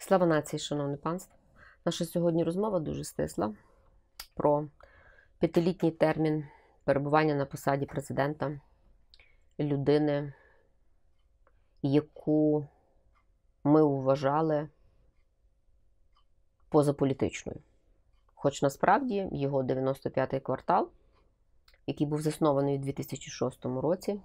Слава нації, шановне панство! Наша сьогодні розмова дуже стисла про 5-літній термін перебування на посаді президента людини, яку ми вважали позаполітичною. Хоч насправді його 95-й квартал, який був заснований у 2006 році,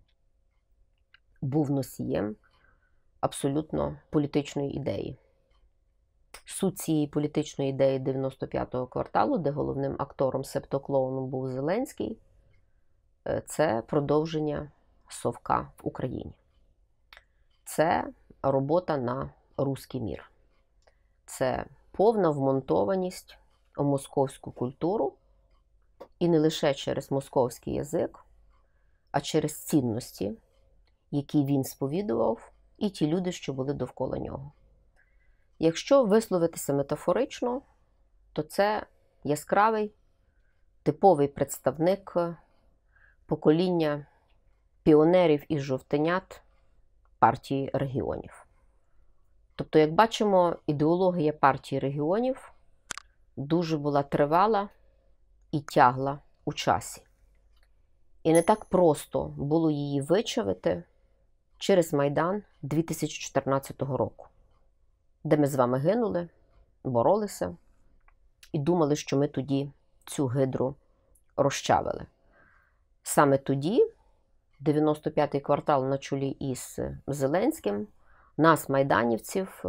був носієм абсолютно політичної ідеї. Суть цієї політичної ідеї 95-го кварталу, де головним актором, септоклоуном був Зеленський, це продовження совка в Україні. Це робота на руський мір. Це повна вмонтованість у московську культуру, і не лише через московський язик, а через цінності, які він сповідував, і ті люди, що були довкола нього. Якщо висловитися метафорично, то це яскравий, типовий представник покоління піонерів і жовтенят партії регіонів. Тобто, як бачимо, ідеологія партії регіонів дуже була тривала і тягла у часі. І не так просто було її вичавити через Майдан 2014 року, де ми з вами гинули, боролися і думали, що ми тоді цю гидру розчавили. Саме тоді, 95-й квартал на чолі із Зеленським, нас, майданівців,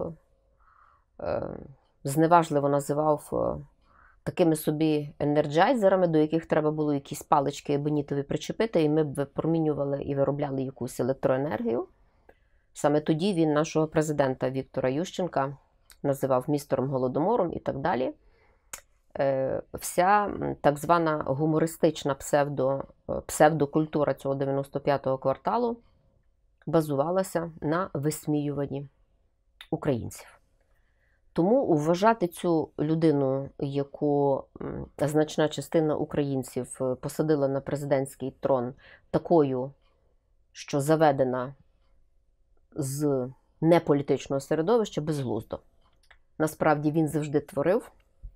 зневажливо називав такими собі енерджайзерами, до яких треба було якісь палички ебонітові причепити, і ми б випромінювали і виробляли якусь електроенергію. Саме тоді він нашого президента Віктора Ющенка називав містером Голодомором і так далі. Вся так звана гумористична псевдокультура цього 95-го кварталу базувалася на висміюванні українців. Тому вважати цю людину, яку значна частина українців посадила на президентський трон, такою, що заведена з неполітичного середовища, безглуздо. Насправді він завжди творив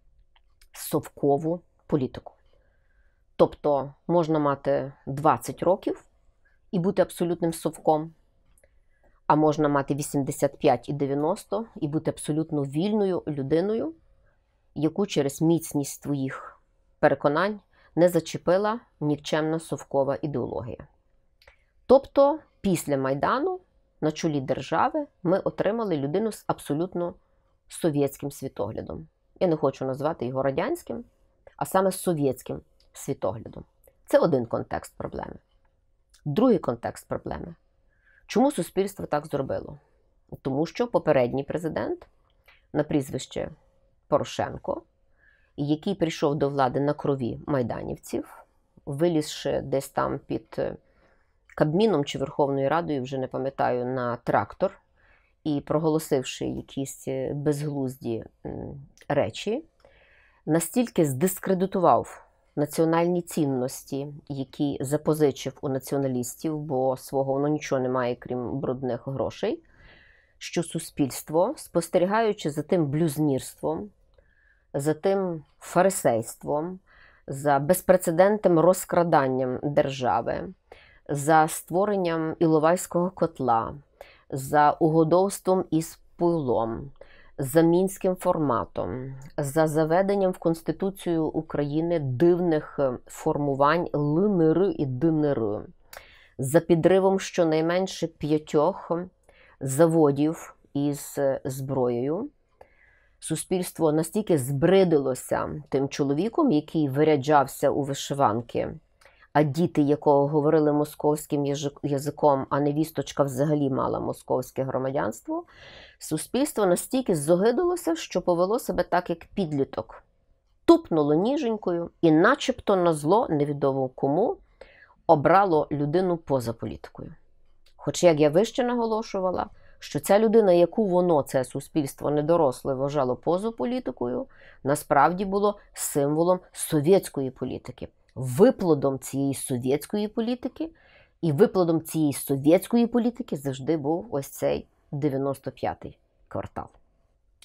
совкову політику. Тобто можна мати 20 років і бути абсолютним совком, а можна мати 85 і 90 і бути абсолютно вільною людиною, яку через міцність своїх переконань не зачепила нікчемна совкова ідеологія. Тобто після Майдану на чолі держави ми отримали людину з абсолютно совєтським світоглядом. Я не хочу назвати його радянським, а саме совєтським світоглядом. Це один контекст проблеми. Другий контекст проблеми. Чому суспільство так зробило? Тому що попередній президент на прізвище Порошенко, який прийшов до влади на крові майданівців, вилізши десь там під Кабміном чи Верховною Радою, вже не пам'ятаю, на трактор, і проголосивши якісь безглузді речі, настільки здискредитував національні цінності, які запозичив у націоналістів, бо свого воно нічого не має, крім брудних грошей, що суспільство, спостерігаючи за тим блюзнірством, за тим фарисейством, за безпрецедентним розкраданням держави, за створенням Іловайського котла, за угодовством із пуйлом, за мінським форматом, за заведенням в Конституцію України дивних формувань ЛНР і ДНР, за підривом щонайменше 5 заводів із зброєю. Суспільство настільки збридилося тим чоловіком, який виряджався у вишиванки, а діти, якого говорили московським язиком, а невісточка взагалі мала московське громадянство, суспільство настільки зогидалося, що повело себе так, як підліток. Тупнуло ніженькою і начебто на зло, невідомо кому, обрало людину поза політикою. Хоч, як я вище наголошувала, що ця людина, яку воно, це суспільство недоросле, вважало поза політикою, насправді було символом совєтської політики. Виплодом цієї совєтської політики, і виплодом цієї совєтської політики завжди був ось цей 95-й квартал.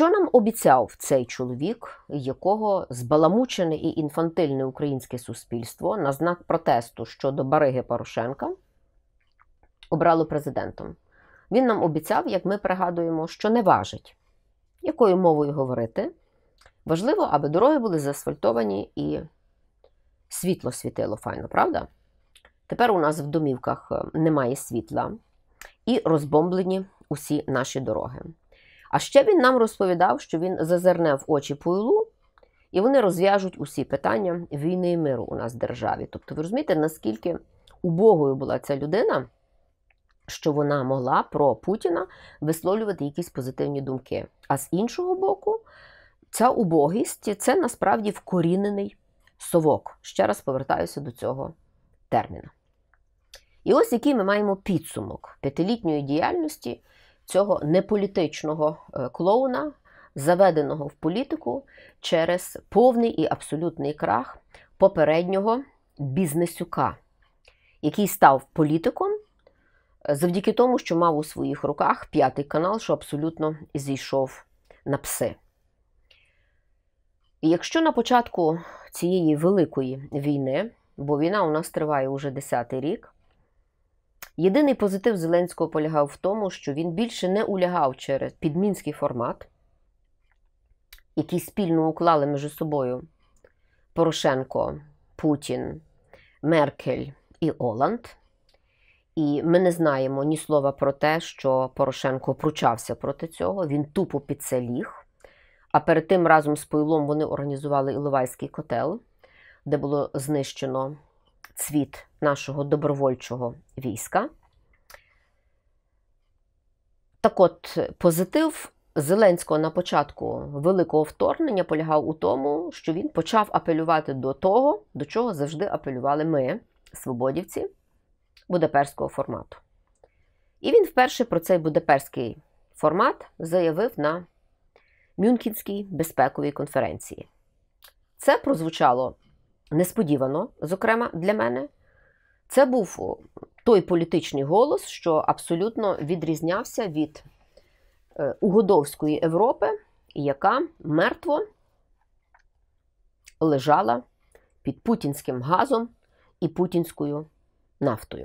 Що нам обіцяв цей чоловік, якого збаламучене і інфантильне українське суспільство на знак протесту щодо бариги Порошенка обрало президентом? Він нам обіцяв, як ми пригадуємо, що не важить, якою мовою говорити. Важливо, аби дороги були заасфальтовані і світло світило файно, правда? Тепер у нас в домівках немає світла і розбомблені усі наші дороги. А ще він нам розповідав, що він зазирне в очі Пуйлу, і вони розв'яжуть усі питання війни і миру у нас в державі. Тобто ви розумієте, наскільки убогою була ця людина, що вона могла про Путіна висловлювати якісь позитивні думки. А з іншого боку, ця убогість – це насправді вкорінений совок. Ще раз повертаюся до цього терміна. І ось який ми маємо підсумок п'ятилітньої діяльності цього неполітичного клоуна, заведеного в політику через повний і абсолютний крах попереднього бізнесюка, який став політиком завдяки тому, що мав у своїх руках п'ятий канал, що абсолютно зійшов на пси. І якщо на початку цієї великої війни, бо війна у нас триває уже 10-й рік, єдиний позитив Зеленського полягав в тому, що він більше не улягав через підмінський формат, який спільно уклали між собою Порошенко, Путін, Меркель і Оланд. І ми не знаємо ні слова про те, що Порошенко пручався проти цього, він тупо під це ліг. А перед тим разом з Пуйлом вони організували Іловайський котел, де було знищено цвіт нашого добровольчого війська. Так от, позитив Зеленського на початку великого вторгнення полягав у тому, що він почав апелювати до того, до чого завжди апелювали ми, свободівці, будапештського формату. І він вперше про цей будапештський формат заявив на Мюнхенській безпековій конференції. Це прозвучало несподівано, зокрема для мене. Це був той політичний голос, що абсолютно відрізнявся від угодовської Європи, яка мертво лежала під путінським газом і путінською нафтою.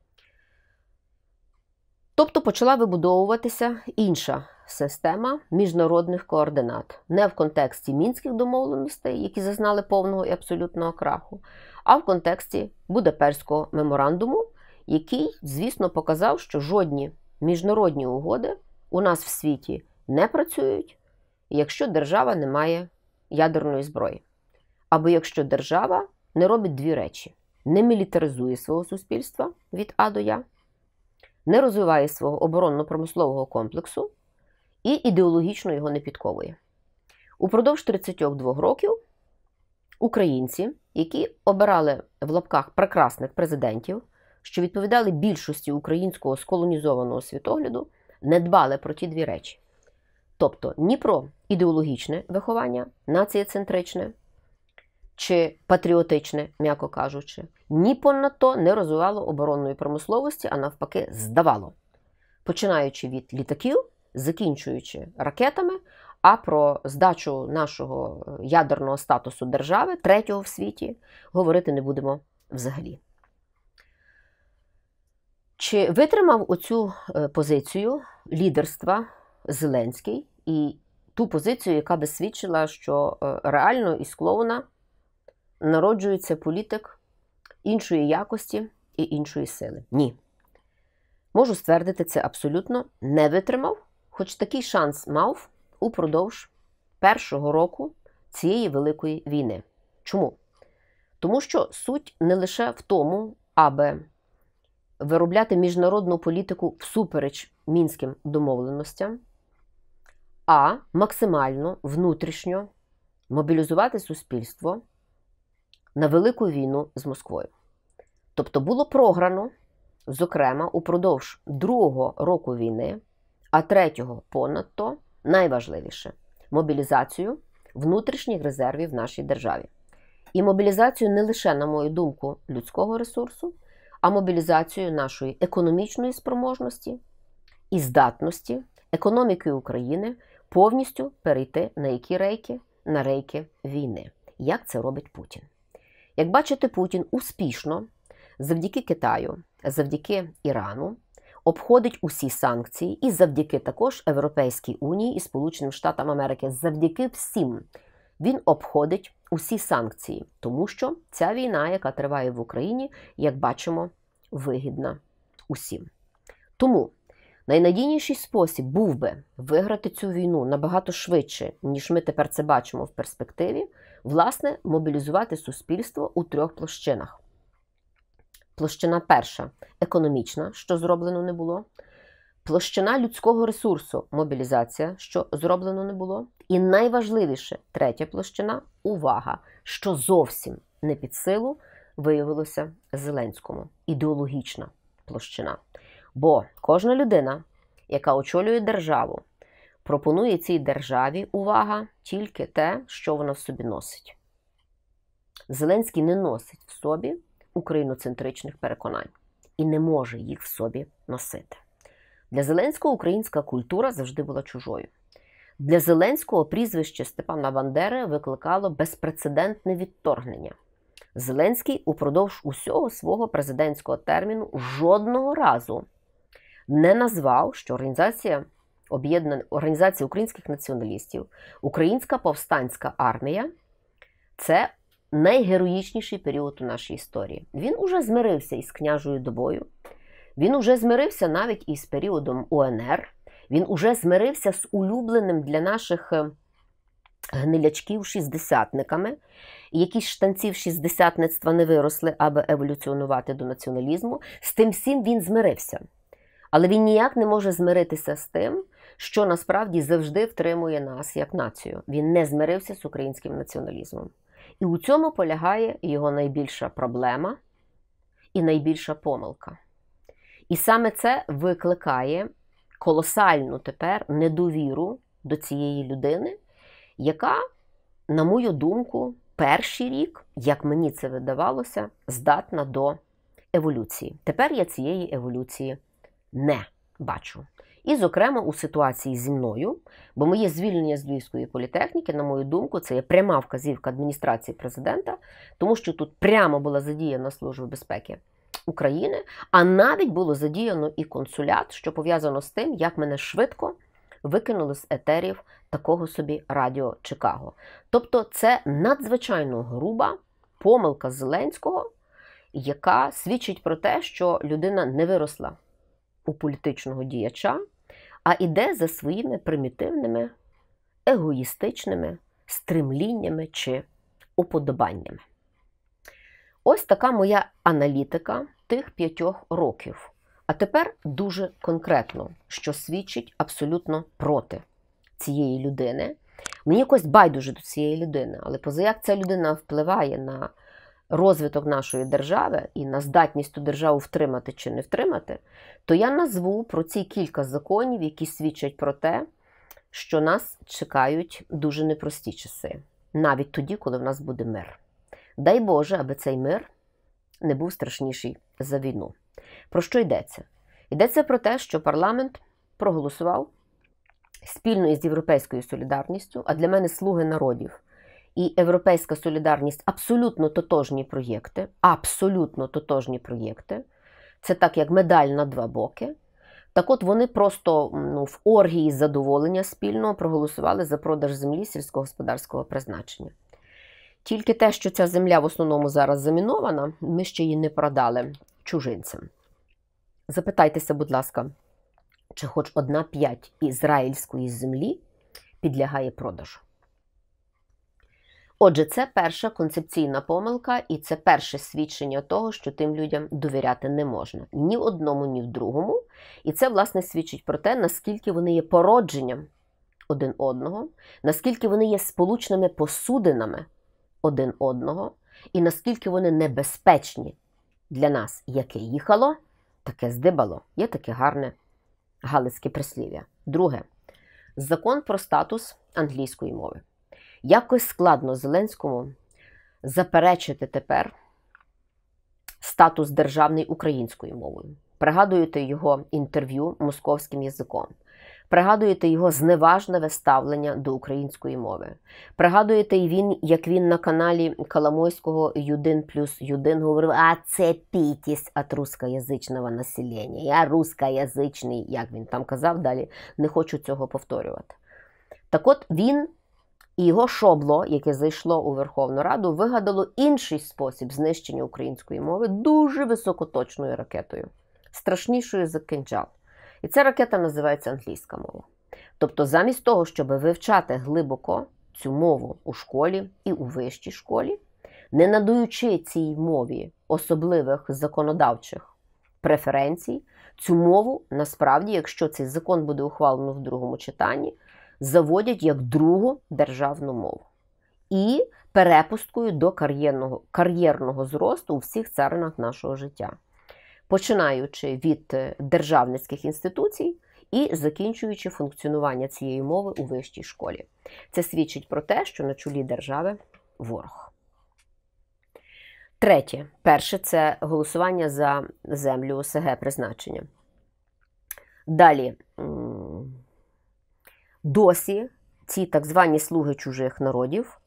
Тобто почала вибудовуватися інша система міжнародних координат. Не в контексті Мінських домовленостей, які зазнали повного і абсолютного краху, а в контексті Будапештського меморандуму, який, звісно, показав, що жодні міжнародні угоди у нас в світі не працюють, якщо держава не має ядерної зброї. Або якщо держава не робить дві речі. Не мілітаризує свого суспільства від А до Я, не розвиває свого оборонно-промислового комплексу і ідеологічно його не підковує. Упродовж 32 років українці, які обирали в лапках прекрасних президентів, що відповідали більшості українського сколонізованого світогляду, не дбали про ті дві речі. Тобто ні про ідеологічне виховання, націєцентричне чи патріотичне, м'яко кажучи, ні понад то не розвивало оборонної промисловості, а навпаки здавало. Починаючи від літаків, закінчуючи ракетами, а про здачу нашого ядерного статусу держави, третього в світі, говорити не будемо взагалі. Чи витримав оцю позицію лідерства Зеленський і ту позицію, яка би свідчила, що реально із клоуна народжується політик іншої якості і іншої сили? Ні. Можу ствердити, це абсолютно не витримав, хоч такий шанс мав упродовж першого року цієї великої війни. Чому? Тому що суть не лише в тому, аби виробляти міжнародну політику всупереч мінським домовленостям, а максимально внутрішньо мобілізувати суспільство на велику війну з Москвою. Тобто було програно, зокрема, упродовж другого року війни, а третього понад то, найважливіше – мобілізацію внутрішніх резервів в нашій державі. І мобілізацію не лише, на мою думку, людського ресурсу, а мобілізацію нашої економічної спроможності і здатності економіки України повністю перейти на які рейки? На рейки війни. Як це робить Путін? Як бачите, Путін успішно, завдяки Китаю, завдяки Ірану, обходить усі санкції і завдяки також Європейській Унії і Сполученим Штатам Америки. Завдяки всім він обходить усі санкції, тому що ця війна, яка триває в Україні, як бачимо, вигідна усім. Тому найнадійніший спосіб був би виграти цю війну набагато швидше, ніж ми тепер це бачимо в перспективі, власне, мобілізувати суспільство у 3 площинах. Площина перша – економічна, що зроблено не було. Площина людського ресурсу – мобілізація, що зроблено не було. І найважливіше, третя площина – увага, що зовсім не під силу виявилося Зеленському. Ідеологічна площина. Бо кожна людина, яка очолює державу, пропонує цій державі, увага, тільки те, що вона в собі носить. Зеленський не носить в собі україноцентричних переконань і не може їх в собі носити. Для Зеленського українська культура завжди була чужою. Для Зеленського прізвище Степана Бандери викликало безпрецедентне відторгнення. Зеленський упродовж усього свого президентського терміну жодного разу не назвав, що Організація українських націоналістів, Українська повстанська армія – це найгероїчніший період у нашій історії. Він уже змирився із княжою добою, він уже змирився навіть із періодом УНР, він уже змирився з улюбленим для наших гнилячків шістдесятниками. Якісь штанців шістдесятництва не виросли, аби еволюціонувати до націоналізму. З тим всім він змирився. Але він ніяк не може змиритися з тим, що насправді завжди втримує нас як націю. Він не змирився з українським націоналізмом. І у цьому полягає його найбільша проблема і найбільша помилка. І саме це викликає колосальну тепер недовіру до цієї людини, яка, на мою думку, перший рік, як мені це видавалося, здатна до еволюції. Тепер я цієї еволюції не бачу. І, зокрема, у ситуації зі мною, бо моє звільнення з Львівської політехніки, на мою думку, це є пряма вказівка адміністрації президента, тому що тут прямо була задіяна Служба безпеки України, а навіть було задіяно і консулят, що пов'язано з тим, як мене швидко викинули з етерів такого собі радіо Чикаго. Тобто це надзвичайно груба помилка Зеленського, яка свідчить про те, що людина не виросла у політичного діяча, а іде за своїми примітивними, егоїстичними стремліннями чи уподобаннями. Ось така моя аналітика тих 5 років. А тепер дуже конкретно, що свідчить абсолютно проти цієї людини. Мені якось байдуже до цієї людини, але позаяк ця людина впливає на розвиток нашої держави і на здатність ту державу втримати чи не втримати, то я назву про ці кілька законів, які свідчать про те, що нас чекають дуже непрості часи. Навіть тоді, коли в нас буде мир. Дай Боже, аби цей мир не був страшніший за війну. Про що йдеться? Йдеться про те, що парламент проголосував спільно із Європейською солідарністю, а для мене «Слуги народів» і Європейська солідарність абсолютно тотожні проєкти. Абсолютно тотожні проєкти. Це так, як медаль на 2 боки. Так от вони просто в оргії задоволення спільно проголосували за продаж землі сільськогосподарського призначення. Тільки те, що ця земля в основному зараз замінована, ми ще її не продали чужинцям. Запитайтеся, будь ласка, чи хоч 1/5 ізраїльської землі підлягає продажу. Отже, це перша концепційна помилка і це перше свідчення того, що тим людям довіряти не можна. Ні одному, ні в другому. І це, власне, свідчить про те, наскільки вони є породженням один одного, наскільки вони є сполучними посудинами один одного, і наскільки вони небезпечні для нас. Яке їхало, таке здибало. Є таке гарне галицьке прислів'я. Друге. Закон про статус англійської мови. Якось складно Зеленському заперечити тепер статус державний українською мовою. Пригадуєте його інтерв'ю московським язиком. Пригадуєте його зневажливе ставлення до української мови. Пригадуєте, як він на каналі Коломойського «1+1» говорив: «А це пітість від рускоязичного населення. Я рускоязичний», як він там казав далі, не хочу цього повторювати. Так от він і його шобло, яке зайшло у Верховну Раду, вигадало інший спосіб знищення української мови дуже високоточною ракетою, страшнішою за кинджал. І ця ракета називається англійська мова. Тобто замість того, щоб вивчати глибоко цю мову у школі і у вищій школі, не надаючи цій мові особливих законодавчих преференцій, цю мову, насправді, якщо цей закон буде ухвалено в другому читанні, заводять як другу державну мову. І перепусткою до кар'єрного зросту у всіх царинах нашого життя. Починаючи від державницьких інституцій і закінчуючи функціонування цієї мови у вищій школі. Це свідчить про те, що на чолі держави ворог. Третє. Перше – це голосування за землю ОСГ призначення. Далі. Досі ці так звані слуги чужих народів,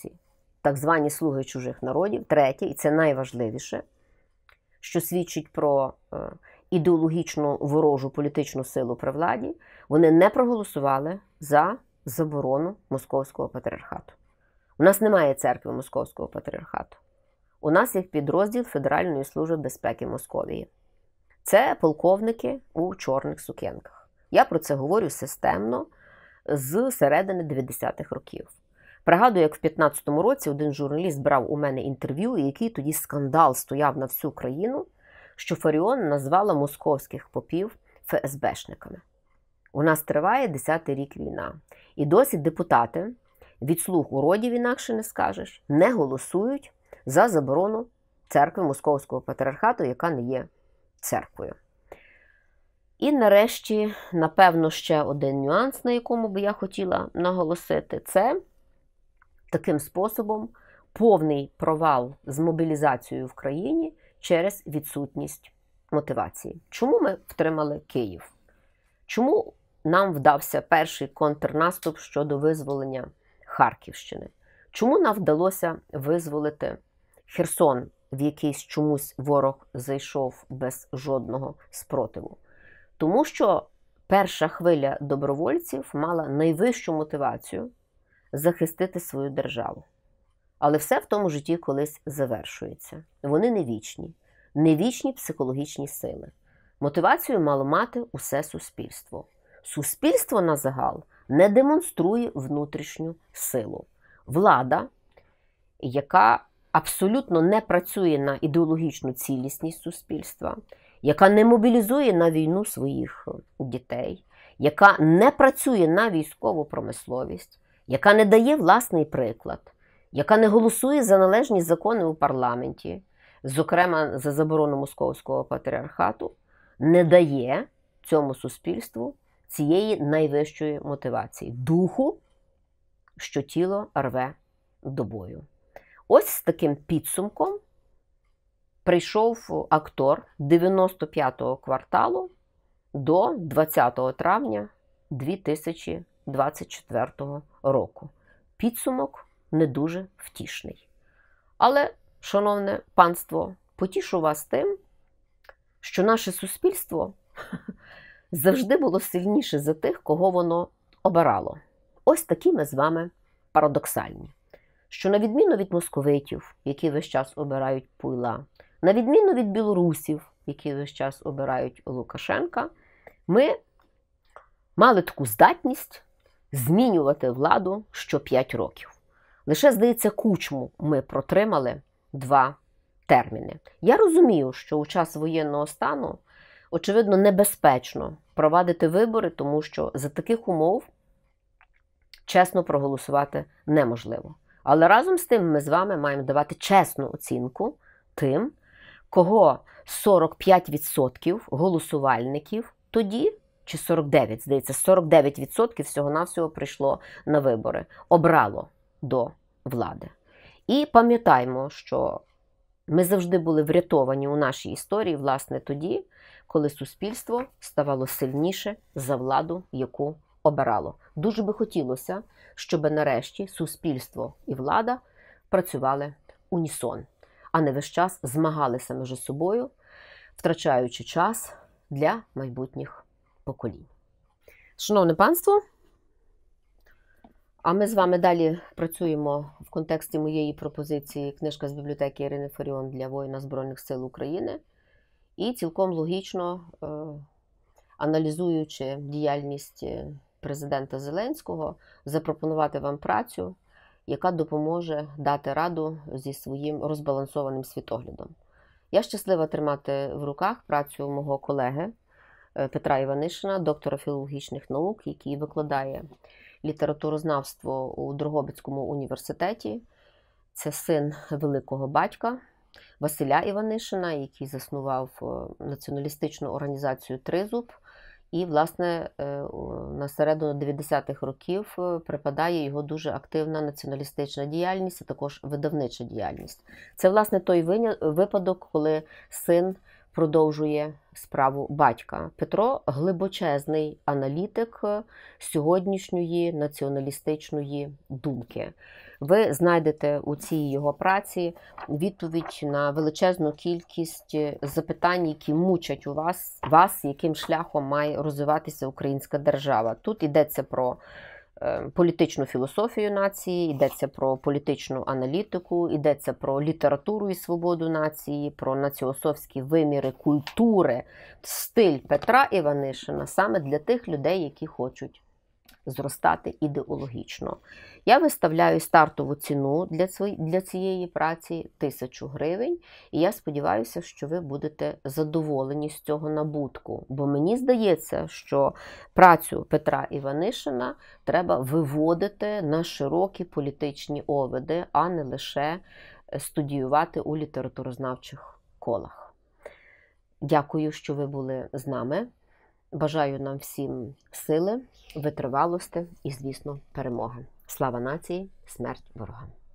третє, і це найважливіше, що свідчить про ідеологічну ворожу політичну силу при владі, вони не проголосували за заборону Московського патріархату. У нас немає церкви Московського патріархату. У нас є підрозділ Федеральної служби безпеки Московії. Це полковники у чорних сукенках. Я про це говорю системно з середини 90-х років. Пригадую, як в 15-му році один журналіст брав у мене інтерв'ю, і який тоді скандал стояв на всю країну, що Фаріон назвала московських попів ФСБшниками. У нас триває 10-й рік війна. І досі депутати, від слуг уродів інакше не скажеш, не голосують за заборону церкви Московського патріархату, яка не є церквою. І нарешті, напевно, ще один нюанс, на якому би я хотіла наголосити, це таким способом повний провал з мобілізацією в країні через відсутність мотивації. Чому ми втримали Київ? Чому нам вдався перший контрнаступ щодо визволення Харківщини? Чому нам вдалося визволити Херсон, в якийсь чомусь ворог зайшов без жодного спротиву? Тому що перша хвиля добровольців мала найвищу мотивацію захистити свою державу. Але все в тому житті колись завершується. Вони не вічні. Не вічні психологічні сили. Мотивацію мало мати усе суспільство. Суспільство на загал не демонструє внутрішню силу. Влада, яка абсолютно не працює на ідеологічну цілісність суспільства, яка не мобілізує на війну своїх дітей, яка не працює на військову промисловість, яка не дає власний приклад, яка не голосує за належні закони у парламенті, зокрема за заборону Московського патріархату, не дає цьому суспільству цієї найвищої мотивації – духу, що тіло рве до бою. Ось з таким підсумком прийшов актор 95-го кварталу до 20 травня 2024 року. Підсумок не дуже втішний. Але, шановне панство, потішу вас тим, що наше суспільство завжди було сильніше за тих, кого воно обирало. Ось такі ми з вами парадоксальні. Що на відміну від московитів, які весь час обирають Пуйла, на відміну від білорусів, які весь час обирають Лукашенка, ми мали таку здатність змінювати владу що 5 років. Лише, здається, Кучму ми протримали 2 терміни. Я розумію, що у час воєнного стану, очевидно, небезпечно провадити вибори, тому що за таких умов чесно проголосувати неможливо. Але разом з тим ми з вами маємо давати чесну оцінку тим, кого 45% голосувальників тоді, чи 49, здається, 49% всього-навсього прийшло на вибори, обрало до влади. І пам'ятаємо, що ми завжди були врятовані у нашій історії, власне, тоді, коли коли суспільство ставало сильніше за владу, яку обирало. Дуже би хотілося, щоб нарешті суспільство і влада працювали унісон, а не весь час змагалися між собою, втрачаючи час для майбутніх поколінь. Шановне панство, а ми з вами далі працюємо в контексті моєї пропозиції «Книжка з бібліотеки Ірини Фаріон для воїна Збройних сил України». І цілком логічно, аналізуючи діяльність президента Зеленського, запропонувати вам працю, яка допоможе дати раду зі своїм розбалансованим світоглядом. Я щаслива тримати в руках працю мого колеги Петра Іванишина, доктора філологічних наук, який викладає літературознавство у Дрогобицькому університеті. Це син великого батька Василя Іванишина, який заснував націоналістичну організацію «Тризуб». І, власне, на середину 90-х років припадає його дуже активна націоналістична діяльність, а також видавнича діяльність. Це, власне, той випадок, коли син продовжує справу батька. Петро – глибочезний аналітик сьогоднішньої націоналістичної думки. Ви знайдете у цій його праці відповідь на величезну кількість запитань, які мучать у вас, яким шляхом має розвиватися українська держава. Тут йдеться про політичну філософію нації, йдеться про політичну аналітику, йдеться про літературу і свободу нації, про націософські виміри культури, стиль Петра Іванишина саме для тих людей, які хочуть зростати ідеологічно. Я виставляю стартову ціну для цієї праці 1000 гривень, і я сподіваюся, що ви будете задоволені з цього набутку. Бо мені здається, що працю Петра Іванишина треба виводити на широкі політичні овиди, а не лише студіювати у літературознавчих колах. Дякую, що ви були з нами. Бажаю нам всім сили, витривалості і, звісно, перемоги. Слава нації, смерть ворогам!